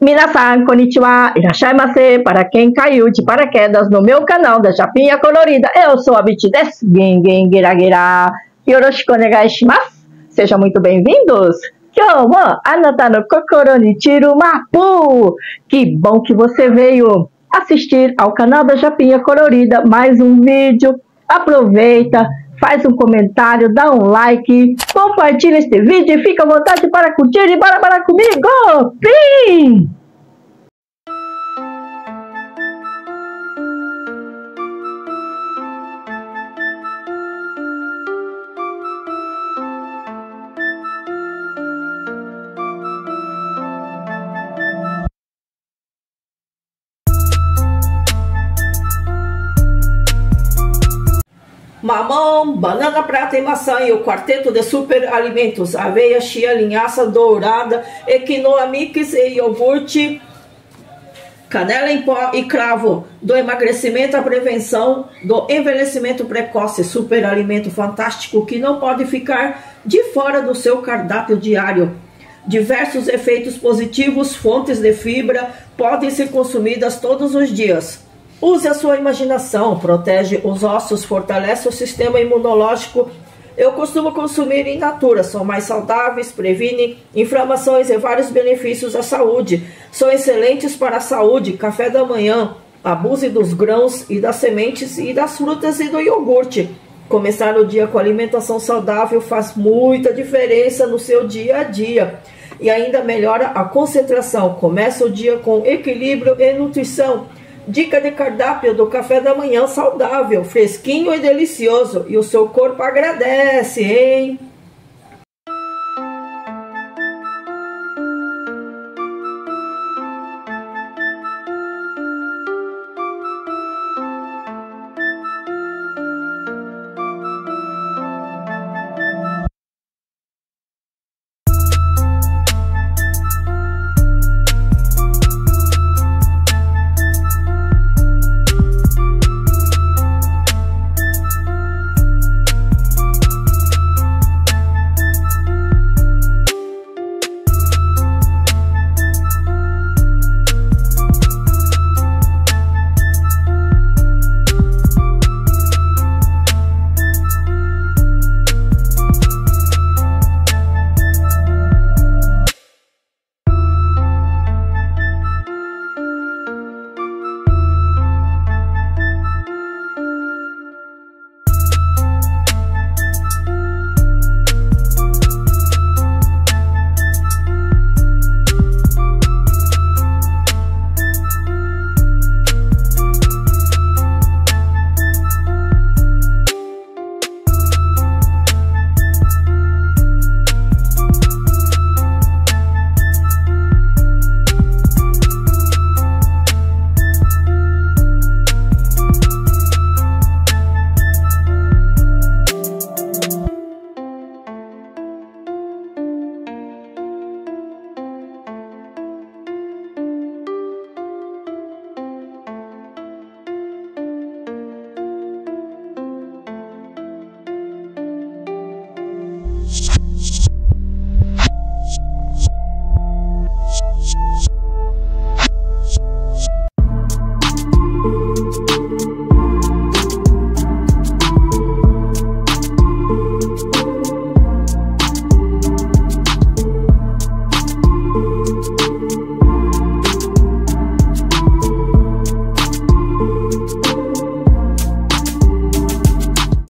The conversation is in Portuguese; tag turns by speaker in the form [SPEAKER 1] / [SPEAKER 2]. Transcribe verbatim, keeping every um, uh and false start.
[SPEAKER 1] Minasan, konnichiwa, irashaimase. Para quem caiu de paraquedas no meu canal da Japinha Colorida, eu sou a Biti desu. Gengen Gira Yoroshiku onegai shimasu. Sejam muito bem-vindos. Kyou mo anata no kokoro ni chiru mapu. Que bom que você veio assistir ao canal da Japinha Colorida. Mais um vídeo. Aproveita, faz um comentário, dá um like, compartilha este vídeo e fica à vontade para curtir e bora, bora comigo! Fim!
[SPEAKER 2] Mamão, banana, prata e maçã e o quarteto de super alimentos, aveia, chia, linhaça dourada, quinoa mix e iogurte, canela em pó e cravo, do emagrecimento à prevenção do envelhecimento precoce, super alimento fantástico que não pode ficar de fora do seu cardápio diário. Diversos efeitos positivos, fontes de fibra, podem ser consumidas todos os dias. Use a sua imaginação, protege os ossos, fortalece o sistema imunológico. Eu costumo consumir in natura, são mais saudáveis, previnem inflamações e vários benefícios à saúde. São excelentes para a saúde, café da manhã, abuse dos grãos e das sementes e das frutas e do iogurte. Começar o dia com alimentação saudável faz muita diferença no seu dia a dia. E ainda melhora a concentração, começa o dia com equilíbrio e nutrição. Dica de cardápio do café da manhã saudável, fresquinho e delicioso. E o seu corpo agradece, hein?